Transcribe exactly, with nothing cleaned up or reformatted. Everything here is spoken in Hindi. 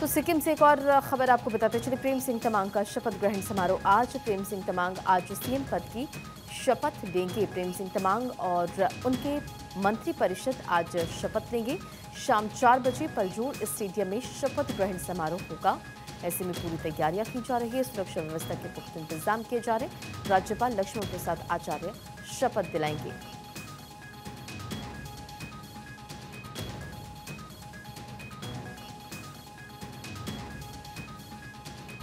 तो सिक्किम से एक और खबर आपको बताते चले। प्रेम सिंह तमांग का शपथ ग्रहण समारोह आज। प्रेम सिंह तमांग आज सीएम पद की शपथ लेंगे। प्रेम सिंह तमांग और उनके मंत्रिपरिषद आज शपथ लेंगे। शाम चार बजे पलजोर स्टेडियम में शपथ ग्रहण समारोह होगा। ऐसे में पूरी तैयारियां की जा रही है। सुरक्षा व्यवस्था के पुख्ता इंतजाम किए जा रहे। राज्यपाल लक्ष्मण प्रसाद आचार्य शपथ दिलाएंगे।